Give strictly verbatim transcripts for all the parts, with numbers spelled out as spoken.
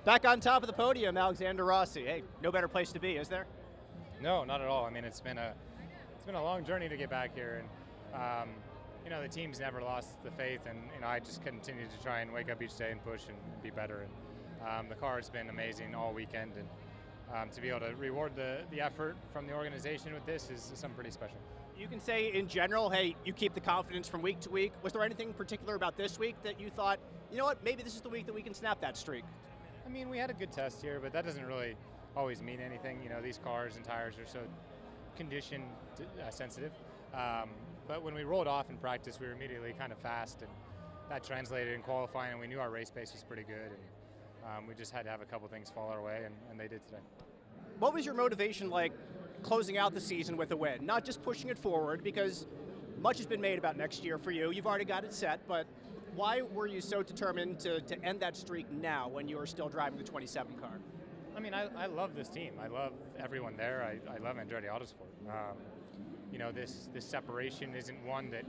Back on top of the podium, Alexander Rossi. Hey, no better place to be, is there? No, not at all. I mean, it's been a it's been a long journey to get back here, and um, you know the team's never lost the faith, and you know I just continue to try and wake up each day and push and, and be better. And um, the car has been amazing all weekend, and um, to be able to reward the the effort from the organization with this is, is something pretty special. You can say in general, hey, you keep the confidence from week to week. Was there anything particular about this week that you thought, you know what, maybe this is the week that we can snap that streak? I mean, we had a good test here, but that doesn't really always mean anything. You know, these cars and tires are so condition uh, sensitive. Um, but when we rolled off in practice, we were immediately kind of fast, and that translated in qualifying, and we knew our race pace was pretty good. And um, we just had to have a couple things fall our way, and, and they did today. What was your motivation like closing out the season with a win? Not just pushing it forward, because much has been made about next year for you. You've already got it set, but why were you so determined to, to end that streak now when you were still driving the twenty-seven car? I mean, I, I love this team. I love everyone there. I, I love Andretti Autosport. Um, you know, this this separation isn't one that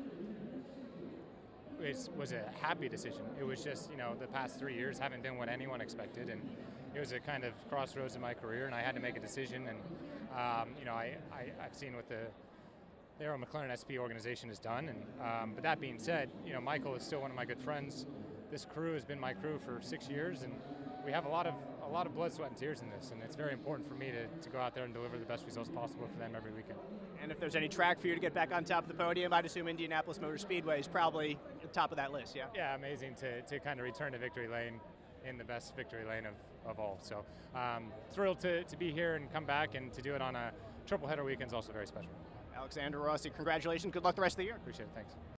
is, was a happy decision. It was just, you know, the past three years haven't been what anyone expected, and it was a kind of crossroads in my career, and I had to make a decision. And um, you know, I, I I've seen what the the Aero McLaren S P organization has done, and um, but that being said, you know, Michael is still one of my good friends. This crew has been my crew for six years, and we have a lot of a lot of blood, sweat, and tears in this, and it's very important for me to, to go out there and deliver the best results possible for them every weekend. And if there's any track for you to get back on top of the podium, I'd assume Indianapolis Motor Speedway is probably at the top of that list, yeah? Yeah, amazing to, to kind of return to victory lane in the best victory lane of, of all. So um, thrilled to, to be here and come back, and to do it on a triple header weekend is also very special. Alexander Rossi, congratulations. Good luck the rest of the year. Appreciate it. Thanks.